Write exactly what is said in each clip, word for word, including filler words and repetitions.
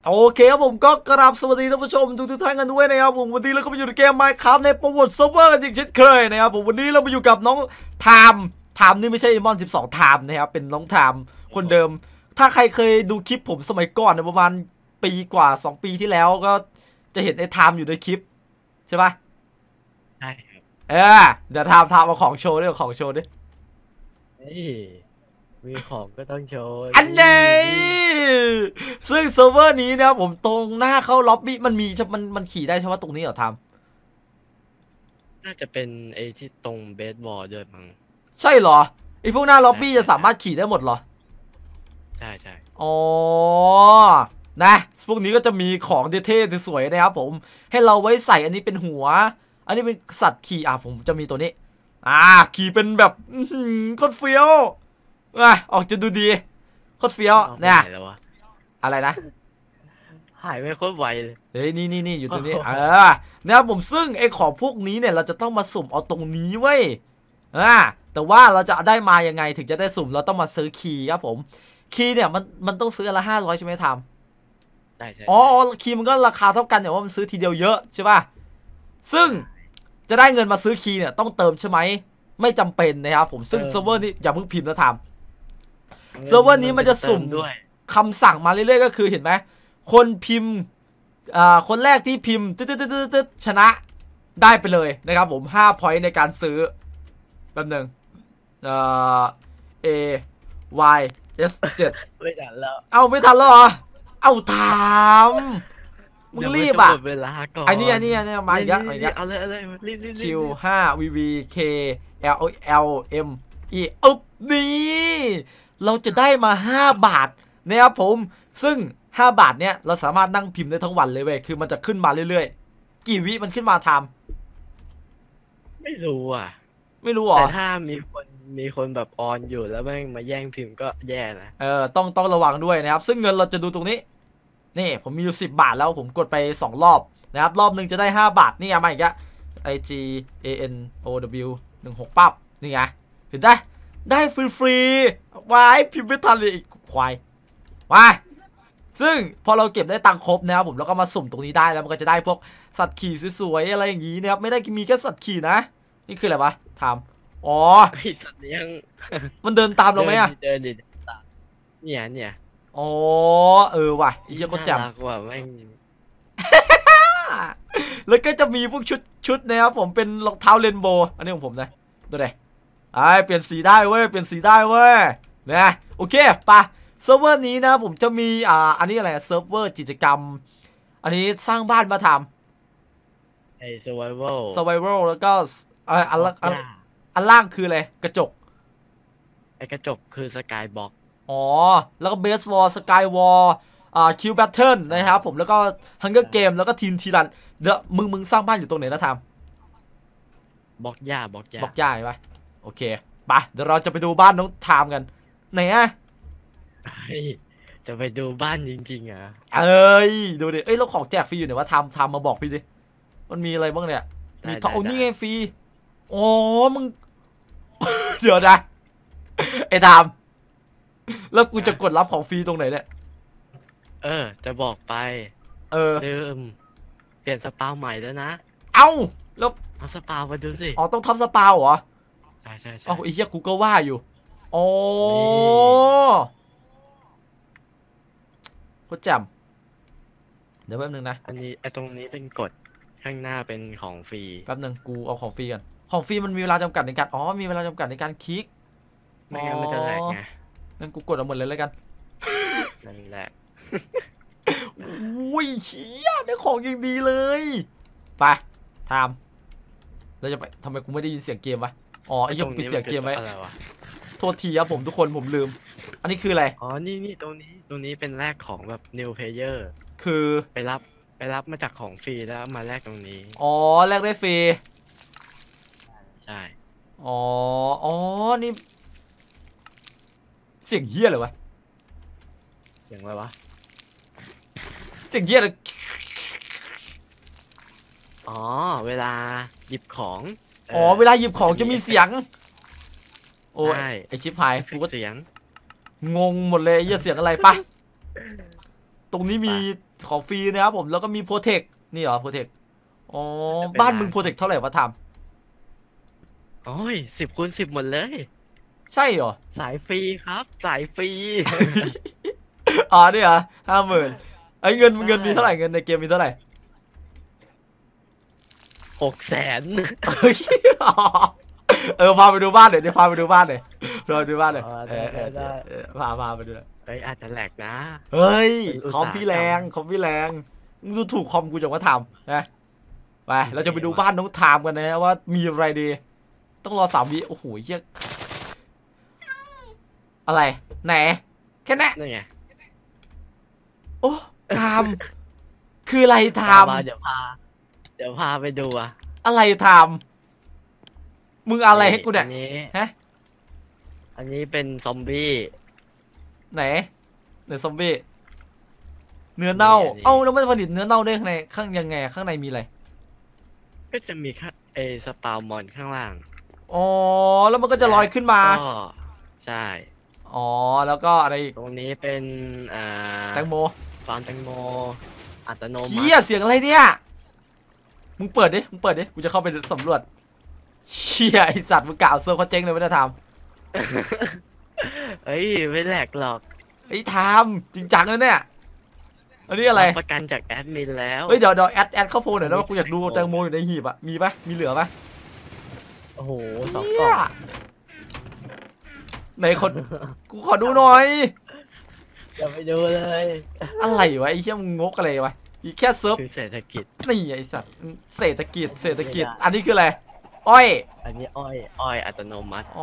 โอเคครับผมก็กราบสวัสดีท่านผู้ชมทุกทุกท่านกันด้วยนะครับผมวันนี้เราก็มาอยู่ในเกม Minecraft ในโปรโมทเซิร์ฟเวอร์อีกเช่นเคยนะครับผมวันนี้เรามาอยู่กับน้องไทม์ไทม์นี่ไม่ใช่มอนสิบสองไทม์นะครับเป็นน้องไทม์คนเดิมถ้าใครเคยดูคลิปผมสมัยก่อนประมาณปีกว่าสองปีที่แล้วก็จะเห็นไอ้ไทม์อยู่ในคลิปใช่ปะใช่ครับเออเดี๋ยวไทม์ไทม์เอาของโชว์ด้วยของโชว์ด้วยมีของก็ต้องโชว์อันนี้ซึ่งเซิร์ฟเวอร์นี้นะครับผมตรงหน้าเข้าล็อบบี้มันมีมันมันขี่ได้ใช่ไหมตรงนี้เหรอทำน่าจะเป็นไอ้ที่ตรงเบสบอลด้วยมั้งำใช่เหรอไอพวกหน้าล็อบบี้จะสามารถขี่ได้หมดเหรอใช่ใช่อ๋อนะพวกนี้ก็จะมีของเท่ๆสวยๆนะครับผมให้เราไว้ใส่อันนี้เป็นหัวอันนี้เป็นสัตว์ขี่อ่ะผมจะมีตัวนี้อ่าขี่เป็นแบบโคตรเฟี้ยวอ่ะออกจะดูดีโคตรเฟี้ยวเนี่ยอะไรนะหายไปโคตรไวเลยเฮ้ยนี่นี่นี่อยู่ตรงนี้เออนะครับผมซึ่งไอของพวกนี้เนี่ยเราจะต้องมาสุ่มเอาตรงนี้เว้ยอ่าแต่ว่าเราจะได้มายังไงถึงจะได้สุ่มเราต้องมาซื้อคีย์ครับผมคีย์เนี่ยมันมันต้องซื้อละห้าร้อยใช่ไหมทำใช่ใช่อ๋อคีย์มันก็ราคาเท่ากันแต่ว่ามันซื้อทีเดียวเยอะใช่ป่ะซึ่งจะได้เงินมาซื้อคีย์เนี่ยต้องเติมใช่ไหมไม่จำเป็นนะครับผมซึ่งเซิร์ฟเวอร์นี้อย่าเพิ่งพิมพ์นะทำเซิร์ฟเวอร์นี้มันจะสุ่มคำสั่งมาเรื่อยๆก็คือเห็นไหมคนพิมพ์อ่าคนแรกที่พิมพ์ตึ๊ดตึ๊ดตึ๊ดตึ๊ดชนะได้ไปเลยนะครับผมห้าพอยต์ในการซื้อแป๊บหนึ่งเอ่อ A Y S เจ็ดไม่ทันแล้วเอาไม่ทันแล้วเหรอเอาถามมึงรีบอ่ะเวลาก่อนไอ้นี่ไอ้นี่ไอ้นี่มาอีกแล้วมาอีกแล้วเอาเลยเอาเลยรีบรีบ Q ห้า V V K L L M E อุ๊บนี่เราจะได้มาห้าบาทนะครับผมซึ่งห้าบาทเนี้ยเราสามารถนั่งพิมพ์ได้ทั้งวันเลยเว้ยคือมันจะขึ้นมาเรื่อยๆกี่วิมันขึ้นมาทำไม่รู้อ่ะไม่รู้หรอแต่ถ้ามีคนมีคนแบบออนอยู่แล้วแม่งมาแย่งพิมพ์ก็แย่นะเออต้องต้องระวังด้วยนะครับซึ่งเงินเราจะดูตรงนี้นี่ผมมีอยู่สิบบาทแล้วผมกดไปสองรอบนะครับรอบหนึ่งจะได้ห้าบาทนี่ไงมาอีกแล้ว I G A N O W หนึ่งหกปั๊บนี่ไงเห็นได้ได้ฟรีๆวายพิมพ์ไม่ทันเลยอีกควายมาซึ่งพอเราเก็บได้ตังค์ครบนะครับผมแล้วก็มาสุ่มตรงนี้ได้แล้วมันก็จะได้พวกสัตว์ขี่สวยๆอะไรอย่างนี้นะครับไม่ได้มีแค่สัตว์ขี่นะนี่คืออะไรวะถามอ๋อไอสัตว์เลี้ยงมันเดินตามเราไหมอะเดินดิตามเนี่ยเนี่ยอ๋อเออว่ะไอ้เหี้ยก็แจ่มกว่าแม่งแล้วก็จะมีพวกชุดชุดนะครับผมเป็นรองเท้าเรนโบว์อันนี้ของผมนะดูดิไอ้เปลี่ยนสีได้เว้ยเปลี่ยนสีได้เว้ยนะโอเคปะเซิร์ฟเวอร์นี้นะผมจะมีอ่าอันนี้อะไรเซิร์ฟเวอร์กิจกรรมอันนี้สร้างบ้านมาทำไอ้ survival survival แล้วก็อันอันอันอันล่างคืออะไรกระจกไอ้กระจกคือสกายบ็อกอ๋อแล้วก็เบสวอลสกายวอลอ่าคิวแบทเทิลนะครับผมแล้วก็ฮังเกอร์เกมแล้วก็ทีนทีรันเดี๋ยวมึงมึงสร้างบ้านอยู่ตรงไหนนะทำบ็อกหญ้าบ็อกหญ้าบ็อกหญ้าใช่ไหมโอเคไปเดี๋ยวเราจะไปดูบ้านน้องทามกันไหนอะจะไปดูบ้านจริงๆอ่ะเอ้ยดูดิเอ้ยเราของแจกฟรีอยู่ไหนวะทำทำมาบอกพี่ดิมันมีอะไรบ้างเนี่ยมีทองนี่ไงฟรีโอ้มึงเดี๋ยวนะไอ้ทำแล้วกูจะกดรับของฟรีตรงไหนเนี่ยเออจะบอกไปเออลืมเปลี่ยนสปาวใหม่แล้วนะเอ้าแล้วทำสปาวมาดูสิอ๋อต้องทำสปาวเหรอใช่ใช่ใช่อ๋อไอ้เหี้ยกูก็ว่าอยู่อ๋อโคตรแจ่มเดี๋ยวแป๊บนึงนะอันนี้ไอ้ตรงนี้เป็นกฎข้างหน้าเป็นของฟรีแป๊บนึงกูเอาของฟรีกันของฟรีมันมีเวลาจำกัดในการอ๋อมีเวลาจำกัดในการคลิกไม่งั้นมันจะแหลกไงงั้นกูกดเอาหมดเลยแล้วกันนั่นแหละอุ้ยเชี่ยได้ของอย่างดีเลยไปทำเราจะไปทำไมกูไม่ได้ยินเสียงเกมวะอ๋อไอ้ยังปิดเสียงเกมไว้โทษทีครับผมทุกคนผมลืมอันนี้คืออะไรอ๋อนี่นี่ตรงนี้ตรงนี้เป็นแลกของแบบ new player คือไปรับไปรับมาจากของฟรีแล้วมาแลกตรงนี้อ๋อแลกได้ฟรีใช่อ๋ออ๋อนี่เสียงเฮี้ยเลยวะเสียงอะไรวะเสียงเฮี้ยเลยอ๋อเวลาหยิบของอ๋อเวลาหยิบของจะมีเสียงโอ้ยไอชิปหายกูก็เสียงงงหมดเลยไอ้เหี้ยเสียงอะไรปะตรงนี้มีของฟรีนะครับผมแล้วก็มีโปรเทคนี่เหรอโปรเทคอ๋อบ้านมึงโปรเทคเท่าไหร่วะทำโอ้ยสิบคูณสิบหมดเลยใช่เหรอสายฟรีครับ สายฟรีอ๋อนี่เหรอห้าหมื่นไอ้เงินใช่เงินมีเท่าไหร่เงินในเกมมีเท่าไหร่หกแสนเฮ้ยเออพาไปดูบ้านหน่อยเดี๋ยวพาไปดูบ้านหน่อยพาไปดูบ้านหน่อยอ๋อเออเออได้ได้เออพาพาไปดูหน่อยเฮ้ยอาจจะแหลกนะเฮ้ยเป็นอุตคอมสาหพี่กรแรรมงคอมพี่แรงมึงดูถูกคอมกูจังว่าทำนะไปเราจะไปดูบ้านน้องทามกันนะว่ามีอะไรดี ต้องรอสามวิโอ้โหเหี้ยอะไรไหนแค่นั้นนั่นไงโอ้ทามคืออะไรทามมาเดี๋ยวพา เดี๋ยวพาไปดูอ่ะอะไรทามมึงอะไรให้กูเนี่ยอันนี้ฮะอันนี้เป็นซอมบี้ไหนเนื้อซอมบี้เนื้อเน่านี่อันนี้เอ้าแล้วมันผลิตเนื้อเน่าได้ข้างในข้างยังไงข้างในมีอะไรก็จะมีแค่ไอสปาวมอนข้างล่างอ๋อแล้วมันก็จะลอยขึ้นมาก็ใช่อ๋อแล้วก็อะไรอีกตรงนี้เป็นอ่าแตงโมฟาร์มแตงโมอัตโนมัเฮียติเสียงอะไรเนี่ยมึงเปิดดิมึงเปิดดิกูจะเข้าไปสำรวจเฮียไอสัตว์มึงกล่าวเซอร์เขาเจ๊งเลยไม่ได้ทเฮ้ยไม่แหลกหรอกำไอ้ทำจริงจังนะเนี่ยอันนี้อะไรรับประกันจากแอดมินแล้วเฮ้ยเดี๋ยวเดี๋ยวแอดแอดเข้าโพลหน่อยนะว่ากูอยากดูแตงโมอยู่ในหีบอะมีปะมีเหลือปะโอ้โหสองเหี้กยล่องไหนคนกูขอดูหน่อยอย่าไปดูเลยอะไรวะไอ้เหี้ยมึงงกอะไรวะอีแค่เซิร์ฟคือเศรษฐกิจนี่ไอ้สัตว์เศรษฐกิจเศรษฐกิจอันนี้คืออะไรอ้อยอันนี้อ้อยอ้อยอัตโนมัติอ๋อ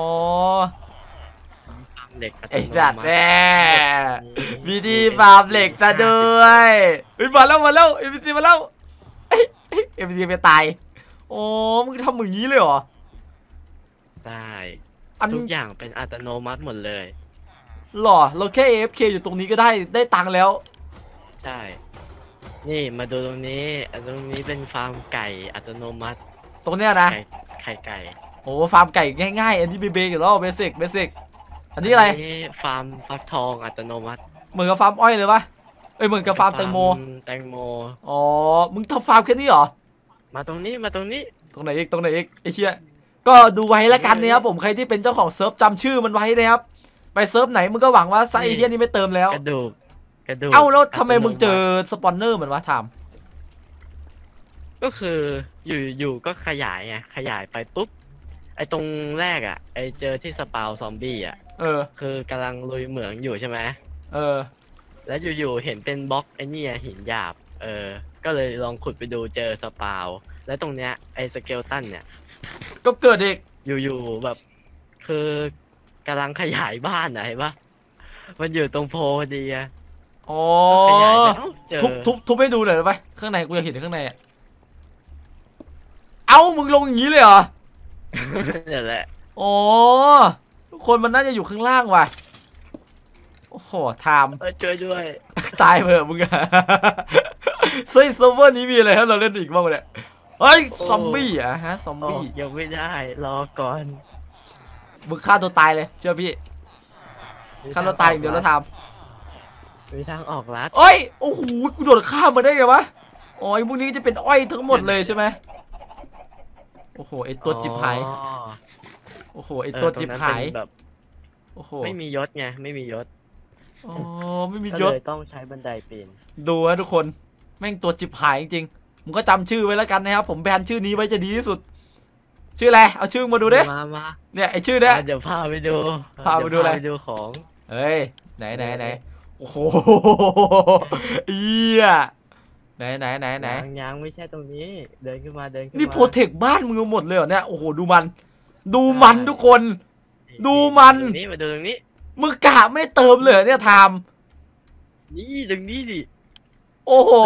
ฟาร์มเหล็กอัตไอ้โนสัตว์มัติแน่วีดีฟาร์มเหล็กซะด้วยเฮ้ยมาแล้วมาแล้วเอ็มพีซีมาแล้วเอ็มพีซีไปตายโอ้มึงทำอย่างนี้เลยเหรอใช่อันทุกอย่างเป็นอัตโนมัติหมดเลยหรอเราแค่ เอ เอฟ เค อยู่ตรงนี้ก็ได้ได้ตังค์แล้วใช่ นี่มาดูตรงนี้อันตรงนี้เป็นฟาร์มไก่อัตโนมัติตรงเนี้ยนะไก่ไข่ไก่โอ้ฟาร์มไก่ง่ายๆ อันนี้เบเบอยู่แล้วเบสิกเบสิกอันนี้อะไรนี้ฟาร์มฟักทองอัตโนมัติเหมือนกับฟาร์มอ้อยเลยปะเอ้ยเหมือนกับฟาร์มแตงโมแตงโมอ๋อมึงทำฟาร์มแค่นี้เหรอมาตรงนี้มาตรงนี้ตรงไหนอีกตรงไหนอีกไอ้เชี่ยก็ดูไว้แล้วกันนะครับผมใครที่เป็นเจ้าของเซิร์ฟจำชื่อมันไว้นะครับไปเซิร์ฟไหนมึงก็หวังว่าไซไอ้เชี่ยนี่ไม่เติมแล้วกระดูกกระดูกเอ้าแล้วทำไมมึงเจอตโนตสปอนเนอร์เหมือนวะถามก็คืออยู่อยู่ก็ขยายไงขยายไปปุ๊บไอ้ตรงแรกอ่ะไอ้เจอที่สปาวซอมบี้อ่ะเออคือกำลังลุยเหมืองอยู่ใช่ไหมเออแล้วอยู่ๆเห็นเป็นบล็อกไอ้นี่หินหยาบเออก็เลยลองขุดไปดูเจอสปาวแล้วตรงเนี้ยไอ้สเกลตันเนี่ยก็เกิดอีกอยู่ๆแบบ คือกำลังขยายบ้านอะเห็นปะมันอยู่ตรงโพพอดีอะอ๋อขยายไปเอ้าเจอทุบทุบทุบให้ดูหน่อยได้ไหมข้างในกูอยากเห็นข้างในอะเอ้ามึงลงอย่างนี้เลยเหรอนั่นแหละอ๋อทุกคนมันน่าจะอยู่ข้างล่างว่ะโอ้โหไทม์เออช่วยด้วยตายไปเถอะมึงอะ เฮ้ยเซิร์ฟเวอร์นี้มีอะไรให้เราเล่นอีกบ้างวะเนี่ยเฮ้ยซอมบี้อะฮะซอมออบี้กยังไม่ได้รอก่อนมึงฆ่าตัวตายเลยเชื่อพี่ฆ่าตัวตายอย่างเดียวแล้วทมีทางออกลัดำเอ้ยโอ้โหกูโดดข้ามมาได้ไงวะอ๋อไอ้พวกนี้จะเป็นอ้อยทั้งหมดเลยใช่ไหมโอ้โหไอตัวจิบหายอ๋อโอ้โหไอเออตัวตรจิบงนั้นหายเป็นแบบโอ้โหไม่มียศไงไม่มียศอ๋อไม่มีก็ยศเลยต้องใช้บันไดปีนดูนะทุกคนแม่งตัวจิบหายจริงๆมึงก็จำชื่อไว้แล้วกันนะครับผมแบนชื่อนี้ไว้จะดีที่สุด ชื่ออะไรเอาชื่อมาดูดิมามาเนี่ยไอชื่อเนี้ยอ่ะเดี๋ยวพาไปดูพาไปดูอะไรเยวพาไปดูของเฮ้ยไหนไหนไหนโอ้โหเอี้ยไหนไหนไหนไหนยังยังไม่ใช่ตรงนี้ เดินขึ้นมาเดินขึ้นมานี่โปรเทคบ้านมึงหมดเลยเหรอเนี่ยโอ้โหดูมัน ดูมันทุกคน ดูมันตรงนี้มาดูตรงนี้มึงกะไม่เติมเลยเหรอเนี่ยไทม์นี่ตรงนี้ดิโอ้โห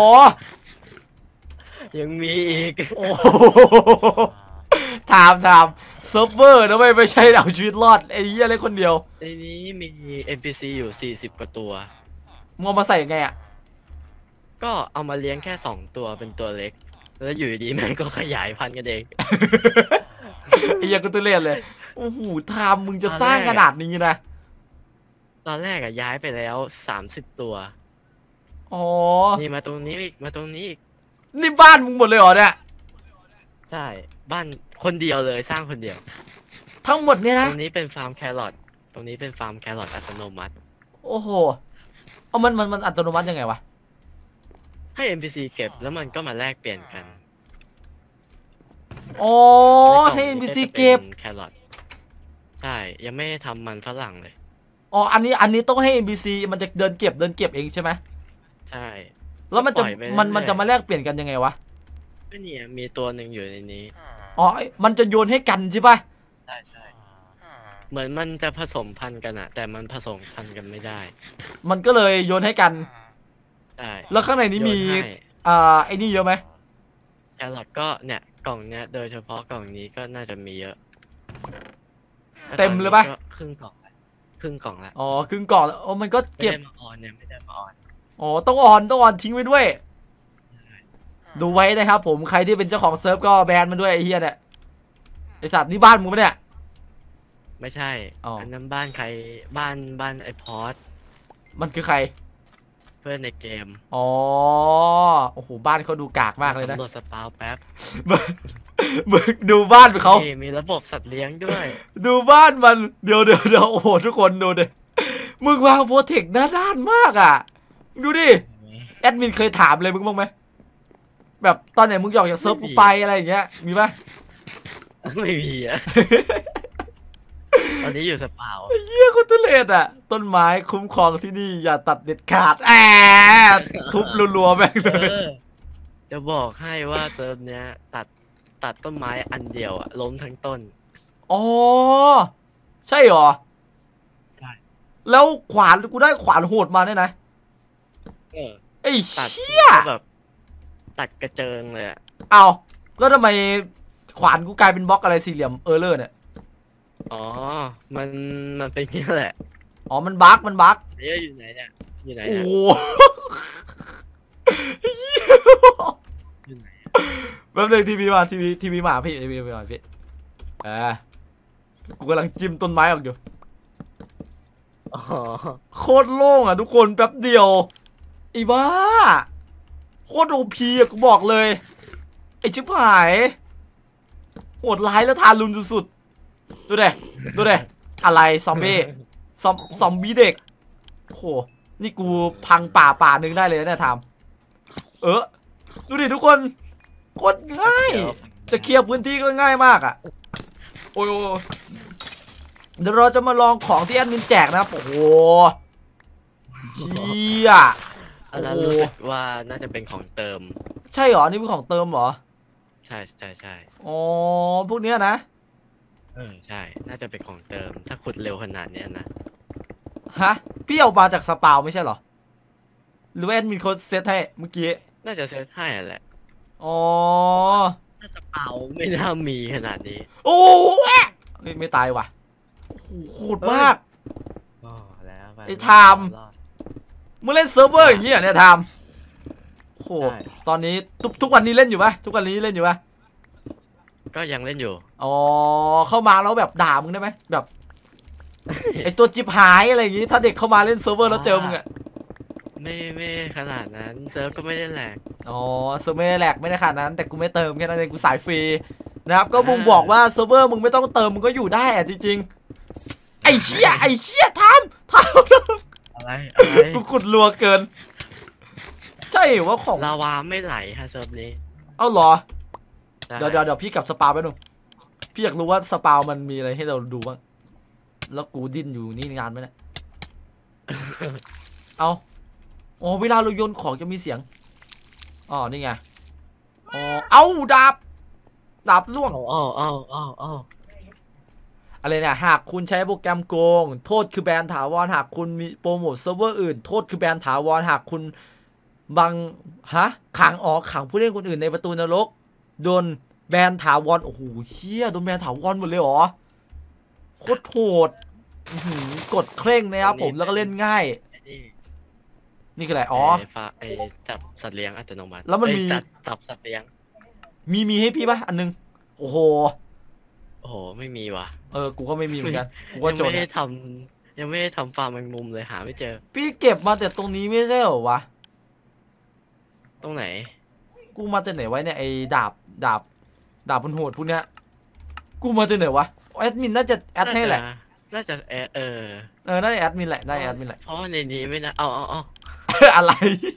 ยังมีอีกโอ้โหไทม์ไทม์เซิร์ฟเวอร์นะไม่ไม่ใช่เอาชีวิตรอดไอ้เหี้ยเล่นคนเดียวในนี้มี เอ็น พี ซี อยู่สี่สิบกว่าตัวมึงเอามาใส่ยังไงอะก็เอามาเลี้ยงแค่สองตัวเป็นตัวเล็ก แล้วอยู่ดีๆมันก็ขยายพันธุ์กันเองไอ้เหี้ยกูตุเล่นเลยโอ้โหไทม์มึงจะสร้างขนาดนี้นะตอนแรกอะย้ายไปแล้วสามสิบตัวอ๋อนี่มาตรงนี้อีกมาตรงนี้อีกนี่บ้านมึงหมดเลยเหรอเนี่ยใช่บ้านคนเดียวเลยสร้างคนเดียวทั้งหมดเนี่ยตนะรงนี้เป็นฟาร์มแครอทตรงนี้เป็นฟาร์มแครอทอัตโนมัติโอ้โหเอามันมันมันอัตโนมัติยังไงวะให้ เอ็น พี ซี เก็บแล้วมันก็มาแลกเปลี่ยนกันอ๋อในกล่องให้นี้เอ็น พี ซีจะป็นเก็บแครอทใช่ยังไม่ได้ทำมันฝรั่งเลยอ๋อ อันนี้อันนี้ต้องให้ เอ็น พี ซี มันจะเดินเก็บเดินเก็บเองใช่ไหมใช่แล้วมันจะปล่อยไปเรื่อยๆมันมันจะมาแลกเปลี่ยนกันยังไงวะก็เนี่ยมีตัวหนึ่งอยู่ในนี้อ๋อ มันจะโยนให้กันใช่ปะใช่ใช่เหมือนมันจะผสมพันธุ์กันอะแต่มันผสมพันธุ์กันไม่ได้มันก็เลยโยนให้กันใช่แล้วข้างในนี้มีโยนให้อ่า ไอ้นี่เยอะไหมแครอทก็เนี่ยกล่องเนี้ยโดยเฉพาะกล่องนี้ก็น่าจะมีเยอะเต็มเลยปะแวตอนนี้ก็ครึ่งกล่องละครึ่งกล่องละอ๋อ ครึ่งกล่องแล้วอ๋อ มันก็ไม่เก็บได้มาออนเนี่ยไม่ได้มาออนอ๋อ ต้องออน ต้องออนทิ้งไว้ด้วย ดูไว้นะครับผม ใครที่เป็นเจ้าของเซิร์ฟก็แบนมันด้วยไอ้เฮียเนี่ย ไอสัตว์นี่บ้านมึงปะเนี่ยไม่ใช่อ๋ออัอันนั้นบ้านใครบ้านบ้านไอพอดมันคือใครเพื่อนในเกมอ๋อ โอ้โห บ้านเขาดูกากมากเลยนะสำรวจสปาวแป๊บมึงมึงดูบ้านเขานี่มีระบบสัตว์เลี้ยงด้วยดูบ้านมัน เดี๋ยวเดี๋ยวเดี๋ยวโอ้โห ทุกคนดูดิ มึงวางโปรเทคหน้าด้านมากอ่ะ ดูดิ แอดมินเคยถามเลยมึงบ้างไหม แบบตอนไหนมึงอยากจากเซิร์ฟกูไปอะไรอย่างเงี้ย มีปะไม่มีอ่ะ ตอนนี้อยู่สปาวเฮียโคตรทุเรศอ่ะ ต้นไม้คุ้มครองที่นี่อย่าตัดเด็ดขาดแอบทุบรัวๆแม่งเอเลยอจะบอกให้ว่าเซิร์ฟเนี้ยตัดตัดต้นไม้อันเดียวอะล้มทั้งต้นอ๋อ ใช่เหรอใช่แล้วขวานกูได้ขวานโหดมาเนี่ยนะเออไอ้ตัดเชี่ยแบบ ตัดกระเจิงเลยอะเอาแล้วทำไมขวานกูกลายเป็นบล็อกอะไรสี่เหลี่ยมเออร์เลอร์เนี่ยอ๋อ มันมันเป็นอย่างนี้แหละอ๋อ มันบั๊กมันบั๊กเดี๋ยวอยู่ไหนเนี่ยอยู่ไหนโอ้เนี่ยโหอยู่ไหนแป๊บนึงทีวีมาทีวีทีวีมาพี่ทีวีมาพี่อ่ากูกำลังจิ้มต้นไม้ออกอยู่อ๋อโคตรโล่งอ่ะทุกคนแป๊บเดียวไอ้บ้าโคตรโอพีอ่ะกูบอกเลยไอ้ชิบหายโหดร้ายและทารุณสุดๆดูเด้ดูเด้อะไรซอมบี้ซอมซอมบี้เด็กโอ้โหนี่กูพังป่าป่าหนึ่งได้เลยนะเนี่ยทำเออดูดิทุกคนโคตรง่ายจะเคลียร์พื้นที่ก็ง่ายมากอ่ะโอ้ยโอ้ยเดี๋ยวเราจะมาลองของที่แอดมินแจกนะครับโอ้โหเชี่ยอันนั้นโอ้โหรู้สึกว่าน่าจะเป็นของเติมใช่เหรอนี่เป็นของเติมเหรอใช่ใช่ใช่อ๋อพวกเนี้ยนะเออใช่ น่าจะเป็นของเติม ถ้าขุดเร็วขนาดเนี้ยนะฮะพี่เอามาจากสปาวไม่ใช่เหรอหรือว่าแอดมินเขาเซตให้เมื่อกี้น่าจะเซตให้แหละอ๋อถ้าสปาวไม่น่ามีขนาดนี้โอ้แอะเฮ้ยไม่ตายว่ะโอ้โหโหดมากอ๋อแล้วปไอ้ไทม์รอดมึงเล่นเซิร์ฟเวอร์อย่างนี้เหรอเนี่ยทามโอ้โหใช่ตอนนี้ทุกทุกวันนี้เล่นอยู่ปะทุกวันนี้เล่นอยู่ปะก็ยังเล่นอยู่อ๋อเข้ามาแล้วแบบด่ามึงได้ไหมแบบไอตัวจิบหายอะไรอย่างงี้ ถ้าเด็กเข้ามาเล่นเซิร์ฟเวอร์แล้วเจอมึงอะไม่ไม่ขนาดนั้นเซิร์ฟก็ไม่ได้แหลกอ๋อเซิร์ฟไม่ได้แหลกไม่ได้ขนาดนั้น แต่กูไม่เติมแค่นั้นเองกูสายฟรีนะครับก็บุงบอกว่าเซิร์ฟเวอร์มึงไม่ต้องเติมมึงก็อยู่ได้อะจริงๆไอ้เชี่ยไอ้เชี่ยทำทำอะไรอะไรกูขุดรัวเกิน ใช่เหรอว่าของลาวาไม่ไหลฮะเซิร์ฟนี้เอ้าเหรอใช่เดี๋ยวเดี๋ยวเดี๋ยวพี่กลับสปาไปหนุ่มพี่อยากรู้ว่าสปามันมีอะไรให้เราดูบ้างแล้วกูดิ้นอยู่นี่งานไหมเนี่ยเอาอ๋อเวลาเราโยนของจะมีเสียงอ๋อนี่ไงอ๋อเอาดาบดาบล่วงเอาเอาเอาเอาเอาอะไรเนี่ยหากคุณใช้โปรแกรมโกงโทษคือแบนถาวรหากคุณมีโปรโมทเซิร์ฟเวอร์อื่นโทษคือแบนถาวรหากคุณบังฮะขังอ๋อขังผู้เล่นคนอื่นในประตูนรกโดนแบนถาวรโอ้โหเชี่ยโดนแบนถาวรหมดเลยเหรอโคตรโหดอื้อหือกดเคร่งนะครับผมแล้วก็เล่นง่ายไอ้นี่นี่คืออะไรอ๋อไอ้ฟ้าไอ้จับสัตว์เลี้ยงอัตโนมัติแล้วมันเอ้ยมีจับจับสัตว์เลี้ยงมีมีให้พี่ปะอันนึงโอ้โหโอ้โหไม่มีว่ะเออกูก็ไม่มีเหมือนกันกูก็ยังจนไม่ได้อะทำยังไม่ได้ทำฟาร์มแมงมุมเลยหาไม่เจอพี่เก็บมาแต่ตรงนี้ไม่ใช่เหรอวะรงไหนกูมาแต่ไหนไว้เนี่ยไอ้ดาบดาบดาบพันโหดพวกเนี้ยกูมาแต่ไหนวะแอดมินน่าจะแอดให้แหละน่าจะเออเออเออน่าจะแอดมินแหละได้แอดมินแหละเพราะในนี้ไม่นะเอาเอาเอาอะไร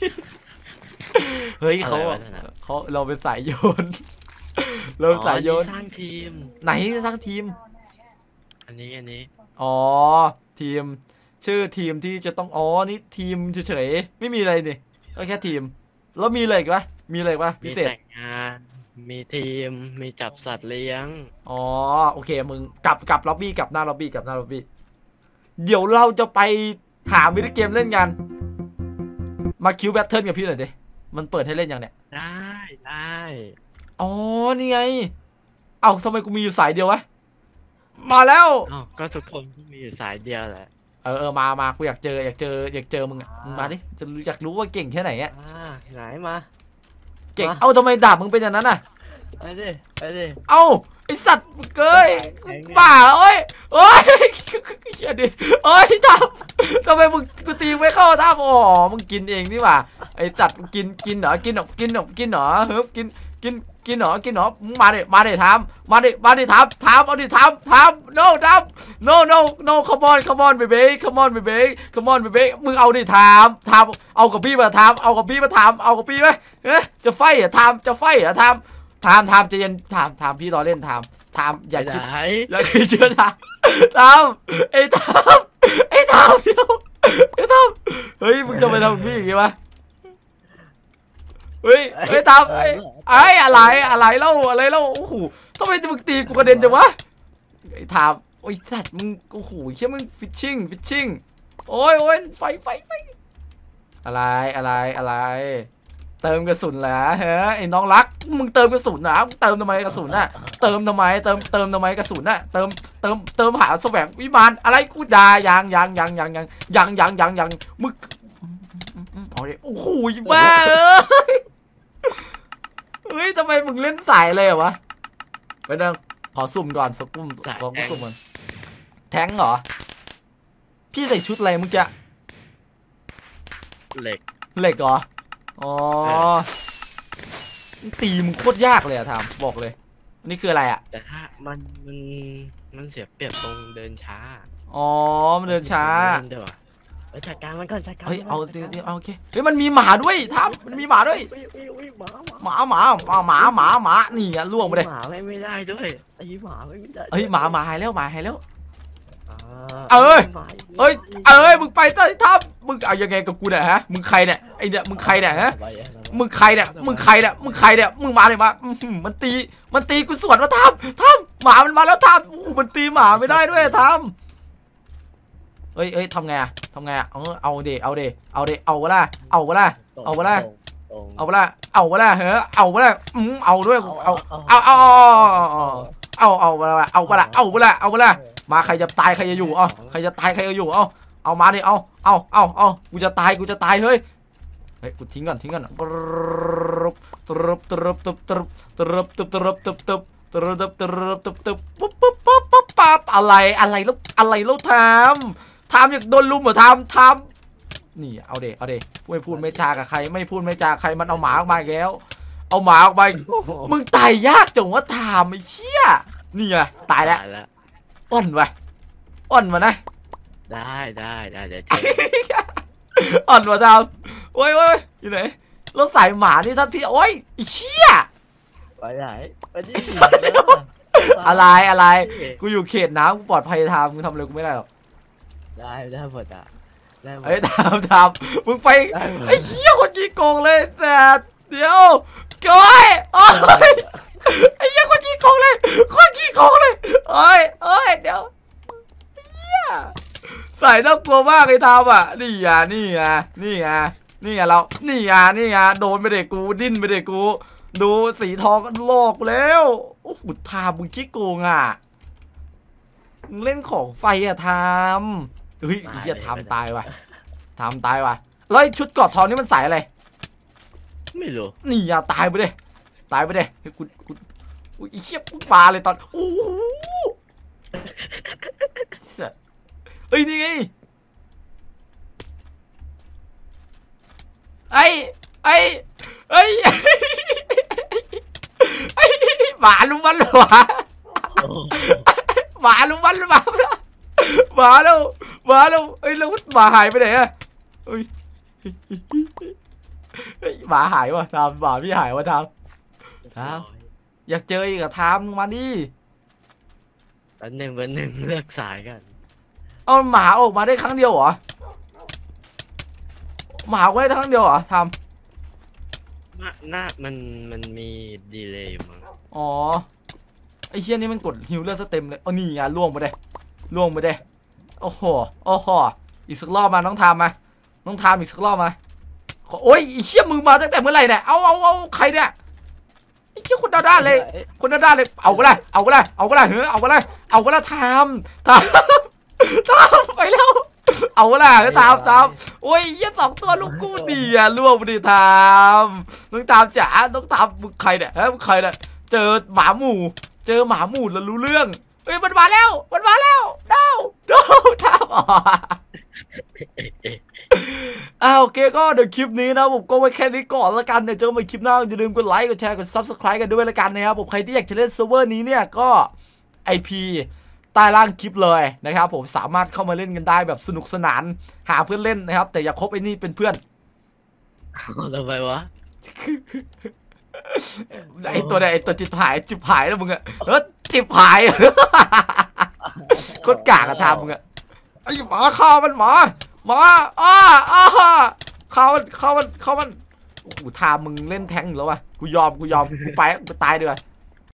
เฮ้ยเขาเขาเราเป็นสายโยนเราสายโยนสร้างทีมไหนสร้างทีมอันนี้อันนี้อ๋อทีมชื่อทีมที่จะต้องอ๋อนี่ทีมเฉยๆไม่มีอะไรนี่ก็แค่ทีมแล้วมีอะไรอีกวะมีอะไรวะพิเศษแต่งงานมีทีมมีจับสัตว์เลี้ยงอ๋อโอเคมึงกลับกลับล็อบบี้กลับหน้าล็อบบี้กลับหน้าล็อบบี้เดี๋ยวเราจะไปหาวิดีเกมเล่นกันมาคิวแบทเทิลกับพี่หน่อยดิมันเปิดให้เล่นยังเนี่ยได้ได้อ๋อนี่ไงเอ้าทำไมกูมีอยู่สายเดียววะมาแล้วอ๋อก็ทุกคนมีอยู่สายเดียวแหละเออเออมามากูอยากเจออยากเจออยากเจอมึงมาดิจะอยากรู้ว่าเก่งแค่ไหนอ่ะไหนมาเก่งเอ้าทำไมดาบมึงเป็นอย่างนั้นอ่ะไปดิไปดิเอ้าไอสัตว์เกยป่าโอ้ยโอ้ยเชี่ยดิโอ้ยทำทำไมมึงกูตีไม่เข้าท่าอ๋อมึงกินเองนี่หว่าไอสัตว์กินกินเหรอกินหรอกินหรอกินเหรอเฮ้ยกินกินกินเหรอกินเหรอมึงมาดิมาดิทำมาดิมาดิทำทำเอาดิทำทำ no ทำ no no no come on come on baby come on baby come on baby มึงเอาดิทำทำเอากับพี่มาทำเอากับพี่มาทำเอากับพี่ไหมเอ๊ะจะไฟเหรอทำจะไฟเหรอทำทำทำจะเย็นทำทำพี่รอเล่นทำทำอย่าคิดอย่าคิดเชื่อทำทำไอ้ทำไอ้ทำเดี๋ยวไอ้ทำเฮ้ยมึงจะไปทำพี่อย่างงี้วะเฮ้ยเฮ้ยทำไอ้ไอ้อะไรอะไรเล่าอะไรเล่าโอ้โหทำไมมึงตีกูกระเด็นจังวะไอ้ทำโอ้ยสัตว์มึงโอ้โหเชื่อมึงฟิชชิ่งฟิชชิ่งโอ้ยโอ้ยไฟไฟไฟอะไรอะไรอะไรเติมกระสุนแล้วเฮ้ยไอ้น้องรักมึงเติมกระสุนนะเติมทำไมกระสุนน่ะเติมทำไมเติมเติมทำไมกระสุนน่ะเติมเติมเติมหาแสวงวิมานอะไรกูด่ายังยังยังยังยังยังยังยังยังมึงเอาดิโอ้โหบ้าเอ้ยเฮ้ยทำไมมึงเล่นสายเลยวะไปเดิมขอสุ่มก่อนสักปุ่มขอสุ่มก่อนแทงเหรอพี่ใส่ชุดอะไรเมื่อกี้เหล็กเหล็กเหรออ๋อตีมึงโคตรยากเลยอะทำบอกเลยนี่คืออะไรอะแต่ถ้ามันมันมันเสียเปรียบตรงเดินช้าอ๋อมันเดินช้าเดี๋ยวไปจัดการมันก่อนจัดการเฮ้ยเอาเดี๋ยวเอาโอเคเฮ้ยมันมีหมาด้วยทำมันมีหมาด้วยหมาหมาหมาหมาหมาหมานี่อะล่วงไปเลยหมาไม่ไม่ได้ด้วยไอ้หมาไม่ได้เฮ้ยหมาหมาหายแล้วหมาหายแล้วเอ้ยเอ้ยเอ้ยมึงไปใต้ถ้ำมึงเอายังไงกับกูเนี่ยฮะมึงใครเนี่ยไอเนี่ยมึงใครเนี่ยฮะมึงใครเนี่ยมึงใครเนี่ยมึงใครเนี่ยมึงมาเลยมามันตีมันตีกูสวนมาทำทำหมามันมาแล้วทำมันตีหมาไม่ได้ด้วยทำเฮ้ยเฮ้ยทำไงอะทำไงอะเอาเอาเดเอาเดเอาเดเอาเวลาเอาเวลาเอาเวลาเอาเวลาเอาเวลาเฮ้ยเอาเวลาอืมเอาด้วยเอาเอาเอาเอาเอาเวลาเอาเวลาเอาเวลาเอาเวลามาใครจะตายใครจะอยู่เอ้าใครจะตายใครจะอยู่เอ้าเอามาดิเอาเอาเอาเอากูจะตายกูจะตายเฮ้ยเฮ้ยกูทิ้งก่อนทิ้งก่อนตรุบตรุบตรุบตรุบตรุบตรุบตรุบตรุบตรุบตรุบตรุบตรุบตรุบตรุบตรุบปุ๊บปุ๊บปุ๊บปุ๊บปั๊บอะไรอะไรแล้วอะไรแล้วทำทำอยากโดนลุมเหรอทำทำนี่เอาเดเอาเดไม่พูดไม่จากับใครไม่พูดไม่จาใครมันเอาหมาออกมาแล้วเอาหมาออกมามึงตายยากจังวะทำไอ้เชี่ยนี่ไงตายแล้วอ่อนวะอ่อนมานะได้ได้ได้เดี๋ยวอ่อนวะทำโอ้ยโอ้ยอยู่ไหนรถสายหมานี่ท่านพี่โอ้ยไอ้เชี่ยไปไหนไปที่อะไรอะไรกูอยู่เขตน้ำกูปลอดภัยทำมึงทำอะไรกูไม่ได้หรอกได้ได้หมดอ่ะได้ไอ้ทำทำมึงไปไอ้เหี้ยคนขี้โกงเลยแต่เดี๋ยวก้อยโอ้ยไอ้เหี้ยคนขี้โกงเลยคนขี้โกงเลยเอ้ยเอ้ยเดี๋ยวเหี้ยใส่น่ากลัวมากไอ้ทำอ่ะนี่ไงนี่ไงนี่ไงนี่ไงเรานี่ไงนี่ไงโดนไปเด็กกูดิ้นไปเด็กกูดูสีทองก็โลกแล้วโอ้โหทำมึงขี้โกงอ่ะมึงเล่นของไฟอะทำเฮ้ยไอ้เหี้ยทำตายว่ะทำตายว่ะแล้วชุดกอดทองนี่มันใส่อะไรไม่รู้นี่อย่าตายไปเลยตายไปเลยเฮ้ยกูกูอุ้ยเชี่ยกูปาเลยตอนโอ้โหเฮ้ยนี่ไงไอ้ไอ้เฮ้ยหมาลุมมันหรอวะหมาลุมมันหรือเปล่าหมาแล้วหมาแล้วเฮ้ยแล้วหมาหายไปไหนอะเฮ้ยหมาหายวะทำหมาพี่หายวะทำทำอยากเจออีกอะทำมาดิแป๊บหนึ่งแป๊บหนึ่งเลือกสายกันเอาหมาออกมาได้ครั้งเดียวเหรอหมาออกมาได้ครั้งเดียวเหรอทำน่าน่ามันมันมีดีเลย์มั้งอ๋อไอ้เฮี้ยนี่มันกดฮิวเลือดสเต็มเลยเอานี่ไงล่วงไปได้ล่วงไปได้โอ้โหโอ้โหอีกสักรอบมาน้องทำมาน้องทำอีกสักรอบมาโอ้ยไอ้เฮี้ยมึงมาตั้งแต่เมื่อไหร่เนี่ยเอาเอาเอาใครเนี่ยไอ้เฮี้ยคนด้านเลยคนด้านเลยเอาก็ได้เอาก็ได้เอาก็ได้เฮ้ยเอาก็ได้เอาก็ได้ทำทำทำไปแล้วเอาก็ได้ทำทำโอ้ยเฮี้ยสองตัวลูกกูดีอะล่วงไปดิทำน้องทำจ๋าน้องทำมึงใครเนี่ยฮะมึงใครเนี่ยเจอหมาหมู่เจอหมาหมู่แล้วรู้เรื่องเฮ้ยมันมาแล้วมันมาแล้วเด้าเด้าทำอ๋ออ่าโอเคก็เดี๋ยวคลิปนี้นะผมก็ไว้แค่นี้ก่อนละกันเดี๋ยวเจอกันใหม่คลิปหน้าอย่าลืมกดไลค์กดแชร์กด ซับสไครบ์ กันด้วยละกันนะครับผมใครที่อยากจะเล่นเซิร์ฟเวอร์นี้เนี่ยก็ ไอ พี ใต้ล่างคลิปเลยนะครับผมสามารถเข้ามาเล่นกันได้แบบสนุกสนานหาเพื่อนเล่นนะครับแต่อย่าคบไอ้นี่เป็นเพื่อนทำไมวะไอตัวเนี่ยไอตัวจิบหายจิบหายแล้วมึงอะเออจิบหายโคตรกากอะทำมึงอะไอหมาข้ามันหมาหมาอ้าอ้าข้ามันข้ามันข้ามันโอ้โหทามึงเล่นแทงอยู่แล้ววะกูยอมกูยอมกูไปกูตายดีกว่า